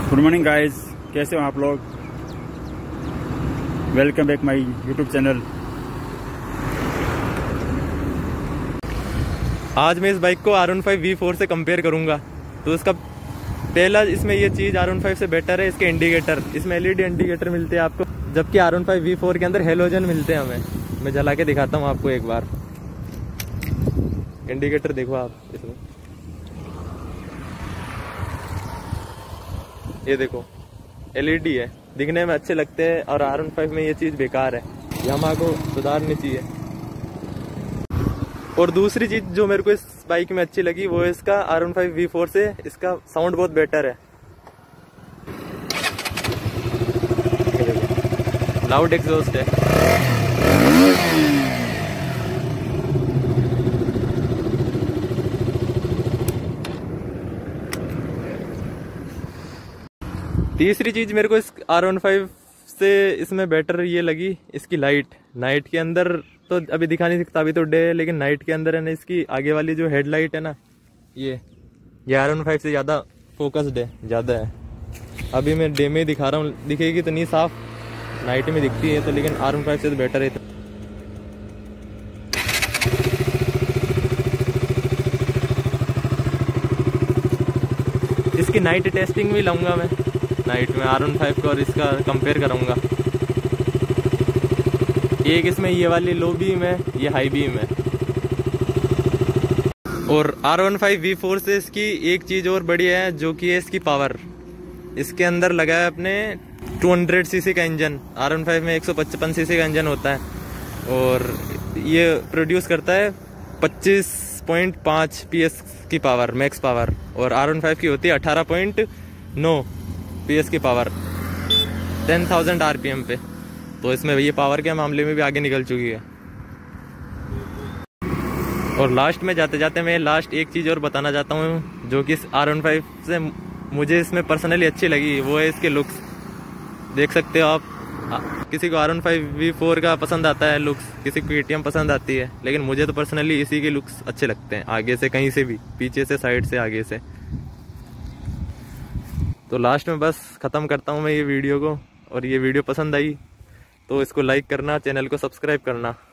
Good morning guys, कैसे हो आप लोग। Welcome back my YouTube channel. आज मैं इस बाइक को R15 V4 से कंपेयर करूंगा। तो इसका पहला इसमें ये चीज़ R15 से बेटर है इसके इंडिकेटर। इसमें LED इंडिकेटर मिलते हैं आपको, जबकि R15 V4 के अंदर हेलोजन मिलते हैं हमें। मैं जला के दिखाता हूँ आपको एक बार। इंडिकेटर देखो आप इसमें, ये देखो LED है, दिखने में अच्छे लगते हैं। और R15 में ये चीज़ बेकार है, यामाहा को सुधारनी चाहिए। और दूसरी चीज़ जो मेरे को इस बाइक में अच्छी लगी वो है इसका R15 V4 से इसका साउंड बहुत बेटर है। लाउड एग्जॉस्ट है। तीसरी चीज मेरे को इस R15 से इसमें बेटर ये लगी, इसकी लाइट। नाइट के अंदर तो अभी दिखा नहीं सकता, अभी तो डे है, लेकिन नाइट के अंदर है ना, इसकी आगे वाली जो हेडलाइट है ना, ये R15 से ज़्यादा फोकस्ड है, ज़्यादा है। अभी मैं डे में दिखा रहा हूँ, दिखेगी तो नहीं साफ, नाइट में दिखती है तो, लेकिन R15 से तो बेटर है। इसकी नाइट टेस्टिंग भी लाऊंगा मैं, नाइट में R15 को और इसका कंपेयर करूंगा। एक इसमें ये वाली लो बीम है, ये हाई बीम है। और R15 V4 से इसकी एक चीज़ और बढ़िया है, जो कि है इसकी पावर। इसके अंदर लगा है अपने 200 सीसी का इंजन। R15 में 155 सीसी का इंजन होता है, और ये प्रोड्यूस करता है 25.5 PS की पावर, मैक्स पावर। और R15 की होती है 18.9 PS की पावर 10,000 RPM पे। तो इसमें ये पावर के मामले में भी आगे निकल चुकी है। और लास्ट में जाते जाते मैं लास्ट एक चीज़ और बताना चाहता हूँ, जो कि इस R15 से मुझे इसमें पर्सनली अच्छी लगी, वो है इसके लुक्स। देख सकते हो आप, किसी को R15 V4 का पसंद आता है लुक्स, किसी को KTM पसंद आती है, लेकिन मुझे तो पर्सनली इसी के लुक्स अच्छे लगते हैं, आगे से, कहीं से भी, पीछे से, साइड से, आगे से। तो लास्ट में बस ख़त्म करता हूँ मैं ये वीडियो को। और ये वीडियो पसंद आई तो इसको लाइक करना, चैनल को सब्सक्राइब करना।